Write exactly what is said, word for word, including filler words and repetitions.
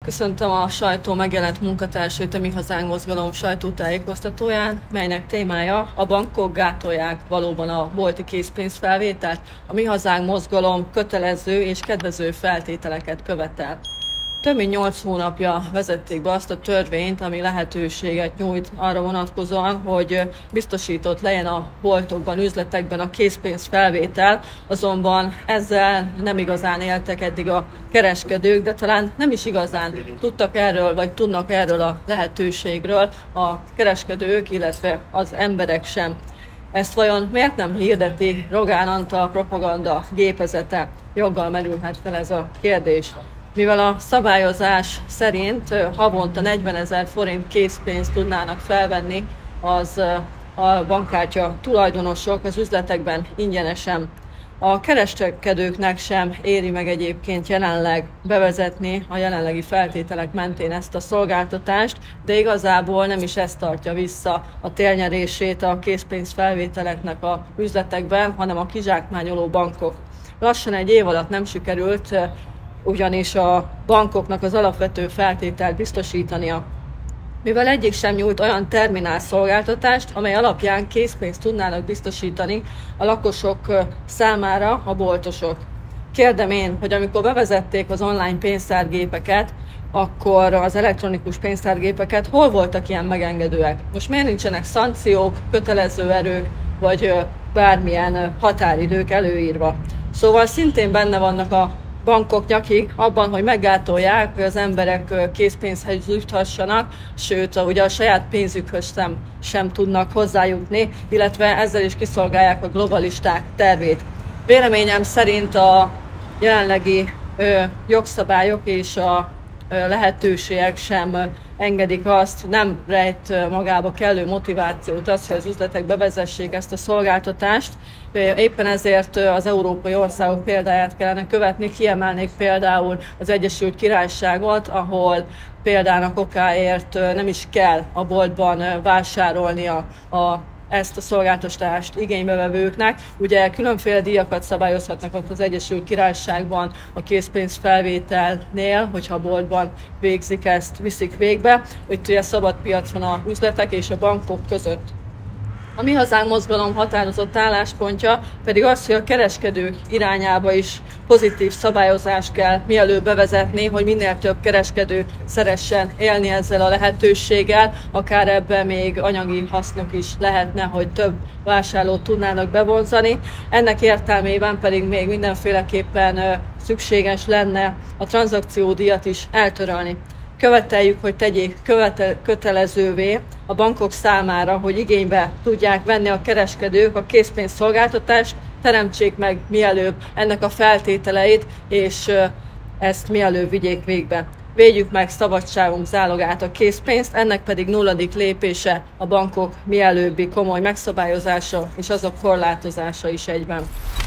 Köszöntöm a sajtó megjelent munkatársait a Mi Hazánk Mozgalom sajtótájékoztatóján, melynek témája: a bankok gátolják valóban a bolti készpénzfelvételt, a Mi Hazánk Mozgalom kötelező és kedvező feltételeket követel. Több mint nyolc hónapja vezették be azt a törvényt, ami lehetőséget nyújt arra vonatkozóan, hogy biztosított legyen a boltokban, üzletekben a készpénzfelvétel, azonban ezzel nem igazán éltek eddig a kereskedők, de talán nem is igazán tudtak erről, vagy tudnak erről a lehetőségről a kereskedők, illetve az emberek sem. Ezt vajon miért nem hirdeti Rogán Antal propaganda gépezete? Joggal merülhet fel ez a kérdés. Mivel a szabályozás szerint havonta negyvenezer forint készpénzt tudnának felvenni az a bankkártya tulajdonosok az üzletekben ingyenesen. A kereskedőknek sem éri meg egyébként jelenleg bevezetni a jelenlegi feltételek mentén ezt a szolgáltatást, de igazából nem is ez tartja vissza a térnyerését a készpénzfelvételeknek a üzletekben, hanem a kizsákmányoló bankok. Lassan egy év alatt nem sikerült ugyanis a bankoknak az alapvető feltételt biztosítania, mivel egyik sem nyújt olyan terminál szolgáltatást, amely alapján készpénzt tudnának biztosítani a lakosok számára a boltosok. Kérdem én, hogy amikor bevezették az online pénztárgépeket, akkor az elektronikus pénztárgépeket, hol voltak ilyen megengedőek? Most miért nincsenek szankciók, kötelező erők, vagy bármilyen határidők előírva? Szóval szintén benne vannak a bankok nyakig abban, hogy meggátolják, hogy az emberek készpénzhez juthassanak, sőt, ugye a saját pénzükhöz sem, sem tudnak hozzájutni, illetve ezzel is kiszolgálják a globalisták tervét. Véleményem szerint a jelenlegi ö, jogszabályok és a ö, lehetőségek sem engedik azt, nem rejt magába kellő motivációt az, hogy az üzletek bevezessék ezt a szolgáltatást. Éppen ezért az európai országok példáját kellene követni, kiemelnék például az Egyesült Királyságot, ahol példának okáért nem is kell a boltban vásárolnia a ezt a szolgáltatást igénybevevőknek. Ugye különféle díjakat szabályozhatnak ott az Egyesült Királyságban a készpénzfelvételnél, hogyha a boltban végzik ezt, viszik végbe. Itt ugye szabad piac van az üzletek és a bankok között. A Mi Hazánk Mozgalom határozott álláspontja pedig az, hogy a kereskedők irányába is pozitív szabályozást kell mielőbb bevezetni, hogy minél több kereskedő szeressen élni ezzel a lehetőséggel, akár ebben még anyagi hasznok is lehetne, hogy több vásárlót tudnának bevonzani. Ennek értelmében pedig még mindenféleképpen szükséges lenne a tranzakciódíjat is eltörölni. Követeljük, hogy tegyék követel, kötelezővé a bankok számára, hogy igénybe tudják venni a kereskedők a készpénzszolgáltatást, teremtsék meg mielőbb ennek a feltételeit, és ezt mielőbb vigyék végbe. Védjük meg szabadságunk zálogát, a készpénzt, ennek pedig nulladik lépése a bankok mielőbbi komoly megszabályozása és azok korlátozása is egyben.